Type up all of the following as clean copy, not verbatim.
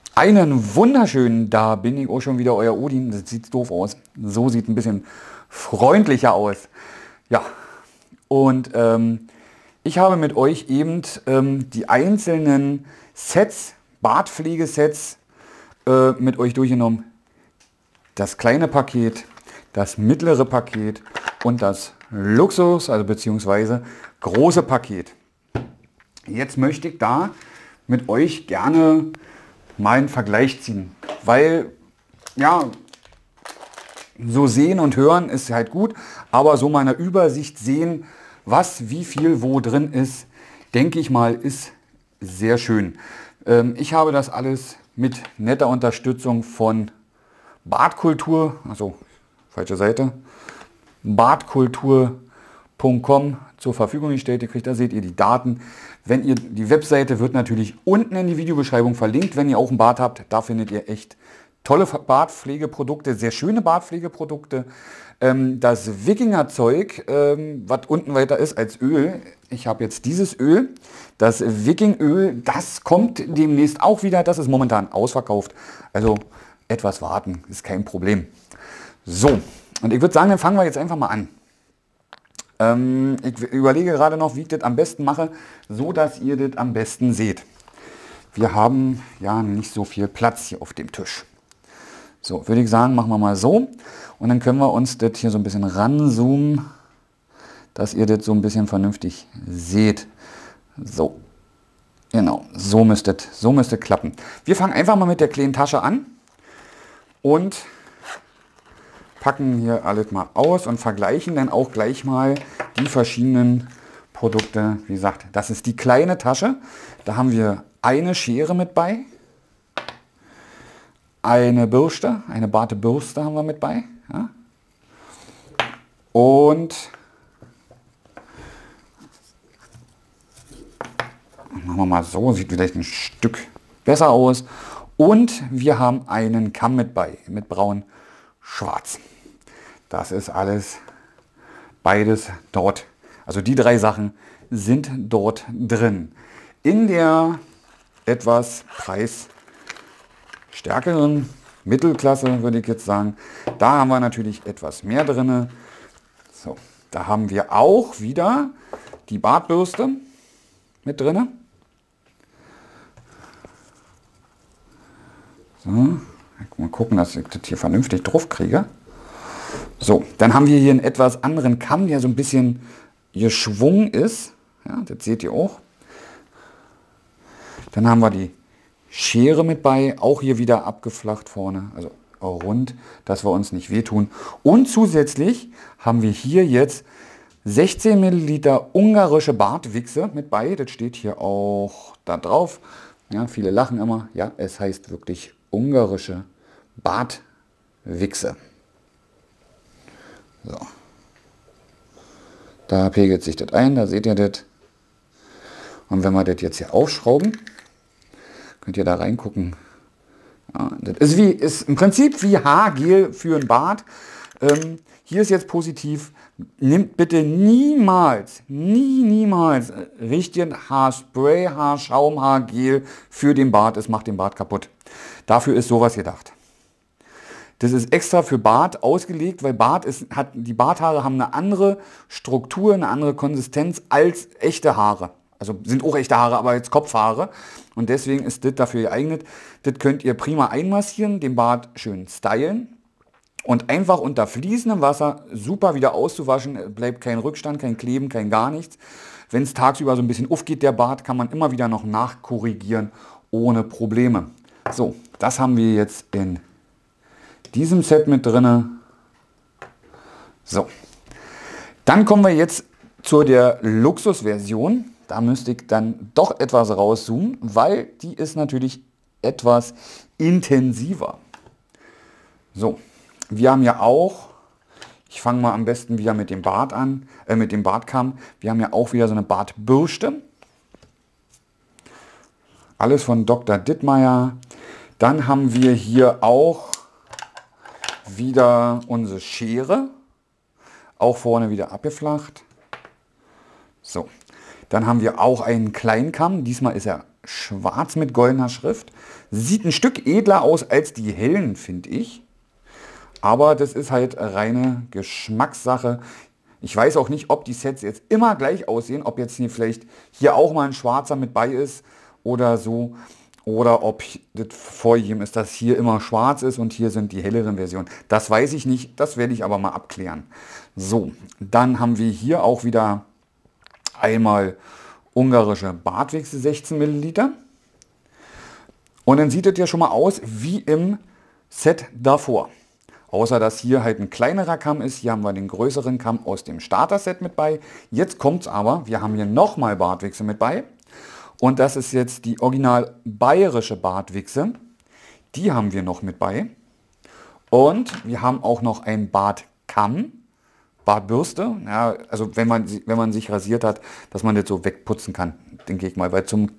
Einen wunderschönen, da bin ich auch schon wieder, euer Odin. Das sieht doof aus. So sieht ein bisschen freundlicher aus. Ja, und ich habe mit euch eben die einzelnen Sets, Bartpflegesets mit euch durchgenommen. Das kleine Paket, das mittlere Paket und das Luxus, also beziehungsweise große Paket. Jetzt möchte ich da mit euch gerne mal einen Vergleich ziehen, weil ja, so sehen und hören ist halt gut, aber so mal eine Übersicht sehen, was, wie viel wo drin ist, denke ich mal, ist sehr schön. Ich habe das alles mit netter Unterstützung von Bartkultur, also falsche Seite, bartkultur.com zur Verfügung gestellt. Da seht ihr die Daten. Wenn ihr, die Webseite wird natürlich unten in die Videobeschreibung verlinkt, wenn ihr auch einen Bart habt. Da findet ihr echt tolle Bartpflegeprodukte, sehr schöne Bartpflegeprodukte. Das Wikinger-Zeug, was unten weiter ist als Öl. Ich habe jetzt dieses Öl, das Wikingöl, das kommt demnächst auch wieder. Das ist momentan ausverkauft. Also etwas warten, ist kein Problem. So, und ich würde sagen, dann fangen wir jetzt einfach mal an. Ich überlege gerade noch, wie ich das am besten mache, so dass ihr das am besten seht. Wir haben ja nicht so viel Platz hier auf dem Tisch. So, würde ich sagen, machen wir mal so. Und dann können wir uns das hier so ein bisschen ranzoomen, dass ihr das so ein bisschen vernünftig seht. So, genau, so müsste klappen. Wir fangen einfach mal mit der kleinen Tasche an und packen hier alles mal aus und vergleichen dann auch gleich mal die verschiedenen Produkte. Wie gesagt, das ist die kleine Tasche. Da haben wir eine Schere mit bei, eine Bürste, eine Bartebürste haben wir mit bei. Ja. Und machen wir mal so, sieht vielleicht ein Stück besser aus. Und wir haben einen Kamm mit bei, mit braun-schwarz. Das ist alles beides dort. Also die drei Sachen sind dort drin. In der etwas preisstärkeren Mittelklasse würde ich jetzt sagen, da haben wir natürlich etwas mehr drin. So, da haben wir auch wieder die Bartbürste mit drin. So, mal gucken, dass ich das hier vernünftig drauf kriege. So, dann haben wir hier einen etwas anderen Kamm, der so ein bisschen geschwungen ist. Ja, das seht ihr auch. Dann haben wir die Schere mit bei, auch hier wieder abgeflacht vorne, also rund, dass wir uns nicht wehtun. Und zusätzlich haben wir hier jetzt 16 Milliliter ungarische Bartwichse mit bei. Das steht hier auch da drauf. Ja, viele lachen immer. Ja, es heißt wirklich ungarische Bartwichse. So. Da pegelt sich das ein, da seht ihr das. Und wenn wir das jetzt hier aufschrauben, könnt ihr da reingucken. Ja, das ist im Prinzip wie Haargel für ein Bart. Hier ist jetzt positiv, nehmt bitte niemals richtigen Haarspray, Haarschaum, Haargel für den Bart. Es macht den Bart kaputt. Dafür ist sowas gedacht. Das ist extra für Bart ausgelegt, weil die Barthaare haben eine andere Struktur, eine andere Konsistenz als echte Haare. Also sind auch echte Haare, aber jetzt Kopfhaare. Und deswegen ist das dafür geeignet. Das könnt ihr prima einmassieren, den Bart schön stylen und einfach unter fließendem Wasser super wieder auszuwaschen. Bleibt kein Rückstand, kein Kleben, kein gar nichts. Wenn es tagsüber so ein bisschen aufgeht, der Bart, kann man immer wieder noch nachkorrigieren ohne Probleme. So, das haben wir jetzt in diesem Set mit drin. So, dann kommen wir jetzt zu der Luxusversion. Da müsste ich dann doch etwas rauszoomen, weil die ist natürlich etwas intensiver. So, wir haben ja auch, ich fange mal am besten wieder mit dem Bart an, mit dem Bartkamm. Wir haben ja auch wieder so eine Bartbürste. Alles von Dr. Dittmeier. Dann haben wir hier auch wieder unsere Schere, auch vorne wieder abgeflacht. So, dann haben wir auch einen Kleinkamm, diesmal ist er schwarz mit goldener Schrift. Sieht ein Stück edler aus als die hellen, finde ich. Aber das ist halt reine Geschmackssache. Ich weiß auch nicht, ob die Sets jetzt immer gleich aussehen, ob jetzt hier vielleicht hier auch mal ein schwarzer mit bei ist oder so. Oder ob das vorgegeben ist, dass hier immer schwarz ist und hier sind die helleren Versionen. Das weiß ich nicht, das werde ich aber mal abklären. So, dann haben wir hier auch wieder einmal ungarische Bartwichse 16 Milliliter. Und dann sieht es ja schon mal aus wie im Set davor. Außer dass hier halt ein kleinerer Kamm ist. Hier haben wir den größeren Kamm aus dem Starter-Set mit bei. Jetzt kommt es aber, wir haben hier nochmal Bartwichse mit bei. Und das ist jetzt die original bayerische Bartwichse. Die haben wir noch mit bei. Und wir haben auch noch ein Bartkamm, Bartbürste. Ja, also wenn man sich rasiert hat, dass man das so wegputzen kann, denke ich mal. Weil zum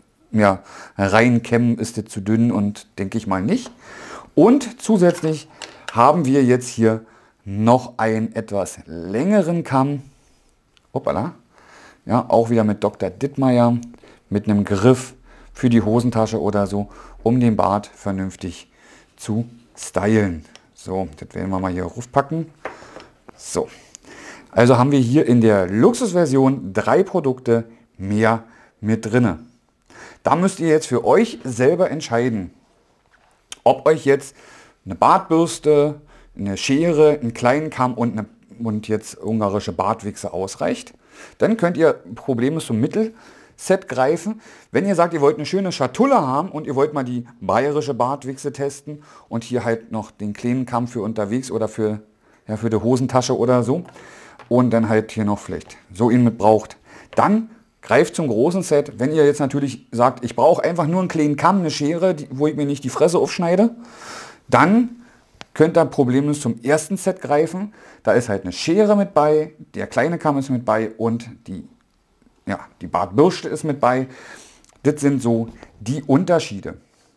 reinkämmen ist das zu dünn und denke ich mal nicht. Und zusätzlich haben wir jetzt hier noch einen etwas längeren Kamm. Hoppala. Ja, auch wieder mit Dr. Dittmeier. Mit einem Griff für die Hosentasche oder so, um den Bart vernünftig zu stylen. So, das werden wir mal hier raufpacken. So, also haben wir hier in der Luxusversion 3 Produkte mehr mit drinne. Da müsst ihr jetzt für euch selber entscheiden, ob euch jetzt eine Bartbürste, eine Schere, einen kleinen Kamm und jetzt ungarische Bartwichse ausreicht. Dann könnt ihr problemlos zum Mittelset greifen. Wenn ihr sagt, ihr wollt eine schöne Schatulle haben und ihr wollt mal die bayerische Bartwichse testen und hier halt noch den kleinen Kamm für unterwegs oder für die Hosentasche oder so und dann halt hier noch vielleicht so ihn mit braucht, dann greift zum großen Set. Wenn ihr jetzt natürlich sagt, ich brauche einfach nur einen kleinen Kamm, eine Schere, wo ich mir nicht die Fresse aufschneide, dann könnt ihr problemlos zum ersten Set greifen. Da ist halt eine Schere mit bei, der kleine Kamm ist mit bei und die Bartbürste ist mit bei. Das sind so die Unterschiede.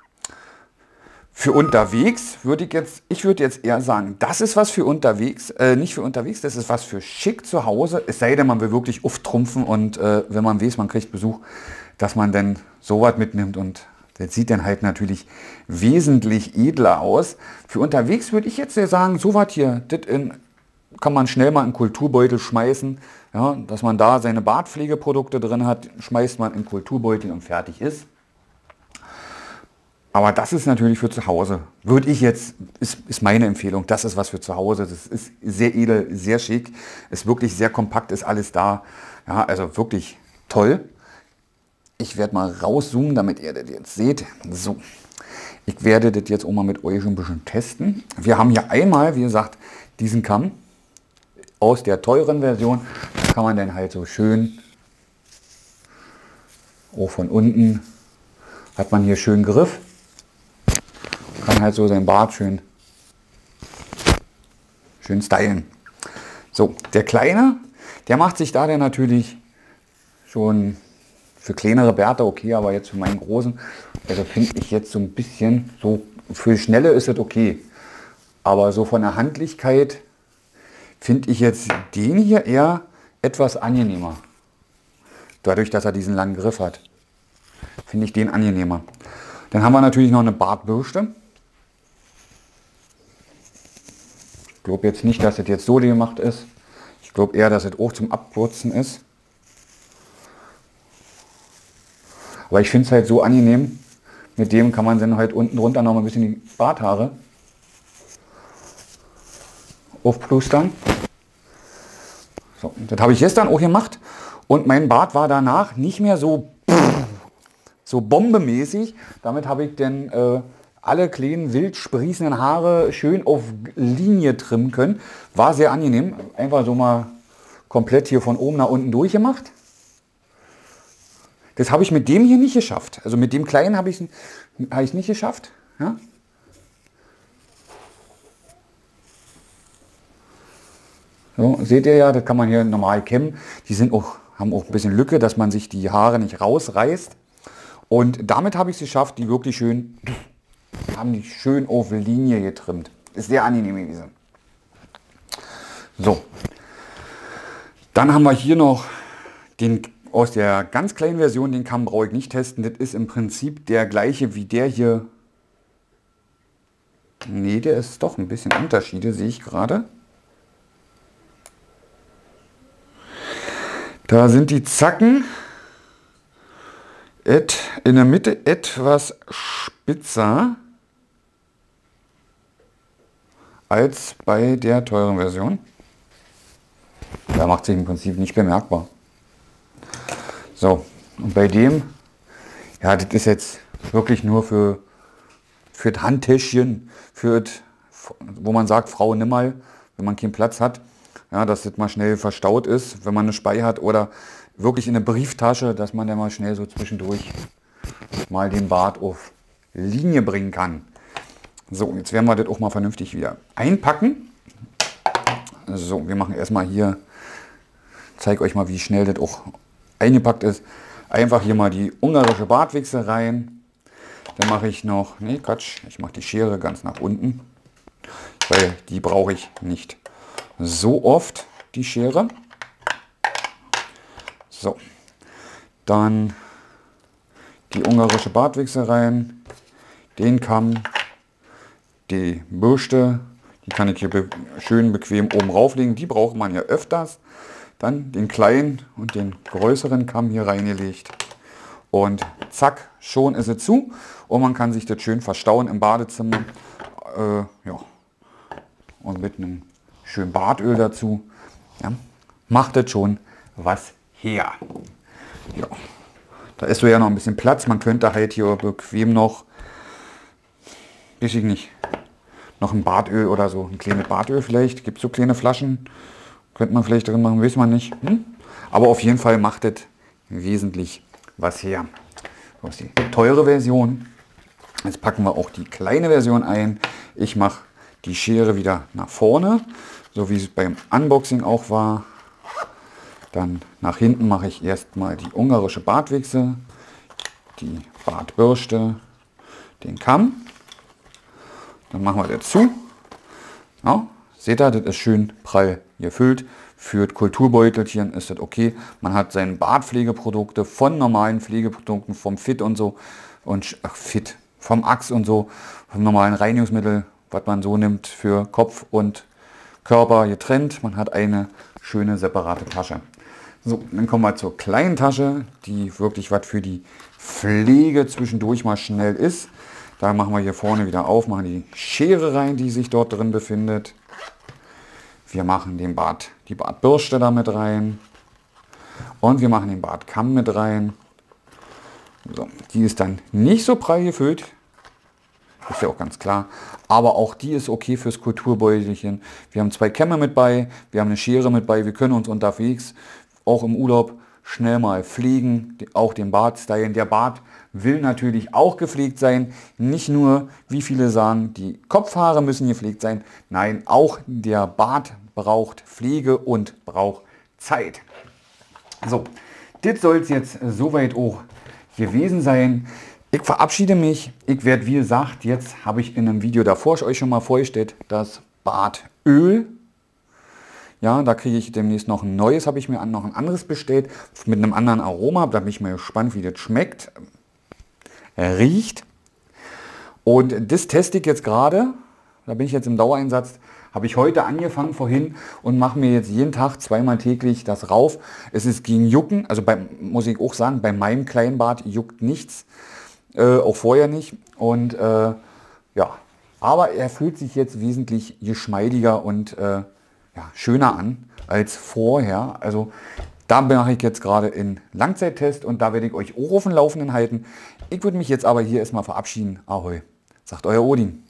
Für unterwegs würde ich würde jetzt eher sagen, das ist was für unterwegs, nicht für unterwegs, das ist was für schick zu Hause. Es sei denn, man will wirklich auftrumpfen und wenn man weiß, man kriegt Besuch, dass man dann sowas mitnimmt und das sieht dann halt natürlich wesentlich edler aus. Für unterwegs würde ich jetzt sagen, sowas hier, kann man schnell mal in einen Kulturbeutel schmeißen, ja, dass man da seine Bartpflegeprodukte drin hat, schmeißt man in den Kulturbeutel und fertig ist. Aber das ist natürlich für zu Hause. Würde ich jetzt, ist meine Empfehlung, das ist was für zu Hause. Das ist sehr edel, sehr schick, ist wirklich sehr kompakt, ist alles da. Ja, also wirklich toll. Ich werde mal rauszoomen, damit ihr das jetzt seht. So, ich werde das jetzt auch mal mit euch ein bisschen testen. Wir haben hier einmal, wie gesagt, diesen Kamm aus der teuren Version. Da kann man dann halt so schön, auch von unten, hat man hier schön Griff. Kann halt so sein Bart schön stylen. So, der Kleine, der macht sich da dann natürlich schon für kleinere Bärte okay, aber jetzt für meinen Großen, also finde ich jetzt so ein bisschen, so für Schnelle ist es okay. Aber so von der Handlichkeit finde ich jetzt den hier eher etwas angenehmer. Dadurch, dass er diesen langen Griff hat, finde ich den angenehmer. Dann haben wir natürlich noch eine Bartbürste. Ich glaube jetzt nicht, dass das jetzt so gemacht ist. Ich glaube eher, dass es auch zum Abputzen ist. Aber ich finde es halt so angenehm. Mit dem kann man dann halt unten drunter noch mal ein bisschen die Barthaare aufplustern. So, das habe ich gestern auch gemacht. Und mein Bart war danach nicht mehr so bombemäßig. Damit habe ich dann alle kleinen wild sprießenden Haare schön auf Linie trimmen können. War sehr angenehm. Einfach so mal komplett hier von oben nach unten durchgemacht. Das habe ich mit dem hier nicht geschafft. Also mit dem kleinen habe ich es nicht geschafft. Ja? So, seht ihr ja, das kann man hier normal kämmen. Die haben auch ein bisschen Lücke, dass man sich die Haare nicht rausreißt. Und damit habe ich es geschafft, die wirklich schön auf Linie getrimmt. Ist sehr angenehm gewesen. So, dann haben wir hier noch den aus der ganz kleinen Version, den Kamm brauche ich nicht testen. Das ist im Prinzip der gleiche wie der hier. Nee, der ist doch ein bisschen Unterschiede, sehe ich gerade. Da sind die Zacken in der Mitte etwas spitzer als bei der teuren Version. Da macht sich im Prinzip nicht bemerkbar. So, und bei dem, ja, das ist jetzt wirklich nur für das Handtäschchen, wo man sagt, Frau, nimm mal, wenn man keinen Platz hat, ja, dass das mal schnell verstaut ist, wenn man eine Spei hat, oder wirklich in eine Brieftasche, dass man dann mal schnell so zwischendurch mal den Bart auf Linie bringen kann. So, jetzt werden wir das auch mal vernünftig wieder einpacken. So, wir machen erstmal hier, zeige euch mal, wie schnell das auch eingepackt ist. Einfach hier mal die ungarische Bartwichse rein. Dann mache ich noch, nee Quatsch, ich mache die Schere ganz nach unten, weil die brauche ich nicht so oft, die Schere. So, dann die ungarische Bartwichse rein, den Kamm, die Bürste, die kann ich hier schön bequem oben rauflegen, die braucht man ja öfters. Dann den kleinen und den größeren Kamm hier reingelegt und zack, schon ist es zu und man kann sich das schön verstauen im Badezimmer, ja. Und mit einem schönen Bartöl dazu, ja, macht das schon was her. Ja. Da ist so ja noch ein bisschen Platz, man könnte halt hier bequem noch, weiß ich nicht, noch ein Bartöl oder so, ein kleines Bartöl vielleicht, gibt es so kleine Flaschen, könnte man vielleicht drin machen, weiß man nicht. Aber auf jeden Fall macht das wesentlich was her. Das ist die teure Version. Jetzt packen wir auch die kleine Version ein. Ich mache die Schere wieder nach vorne, so wie es beim Unboxing auch war. Dann nach hinten mache ich erstmal die ungarische Bartwichse, die Bartbürste, den Kamm. Dann machen wir das zu. Ja, seht ihr, das ist schön prall gefüllt. Für Kulturbeutelchen ist das okay. Man hat seine Bartpflegeprodukte von normalen Pflegeprodukten, vom Fit und so, und Fit, vom Axe und so, vom normalen Reinigungsmittel, was man so nimmt für Kopf und Körper getrennt. Man hat eine schöne separate Tasche. So, dann kommen wir zur kleinen Tasche, die wirklich was für die Pflege zwischendurch mal schnell ist. Da machen wir hier vorne wieder auf, machen die Schere rein, die sich dort drin befindet. Wir machen den die Bartbürste da mit rein. Und wir machen den Bartkamm mit rein. So, die ist dann nicht so prall gefüllt. Ist ja auch ganz klar. Aber auch die ist okay fürs Kulturbeutelchen. Wir haben 2 Kämme mit bei, wir haben eine Schere mit bei. Wir können uns unterwegs, auch im Urlaub, schnell mal pflegen. Auch den Bart stylen. Der Bart will natürlich auch gepflegt sein. Nicht nur, wie viele sagen, die Kopfhaare müssen gepflegt sein. Nein, auch der Bart braucht Pflege und braucht Zeit. So, das soll es jetzt soweit auch gewesen sein. Ich verabschiede mich. Ich werde, wie gesagt, jetzt habe ich in einem Video davor euch schon mal vorgestellt, das Bartöl. Ja, da kriege ich demnächst noch ein neues, habe ich mir noch ein anderes bestellt, mit einem anderen Aroma. Da bin ich mal gespannt, wie das schmeckt, riecht. Und das teste ich jetzt gerade. Da bin ich jetzt im Dauereinsatz. Habe ich heute angefangen vorhin und mache mir jetzt jeden Tag 2-mal täglich das rauf. Es ist gegen Jucken, also muss ich auch sagen, bei meinem kleinen Bart juckt nichts, auch vorher nicht. Und ja, aber er fühlt sich jetzt wesentlich geschmeidiger und ja, schöner an als vorher. Also da mache ich jetzt gerade einen Langzeittest und da werde ich euch auch auf dem Laufenden halten. Ich würde mich jetzt aber hier erstmal verabschieden. Ahoi, sagt euer Odin.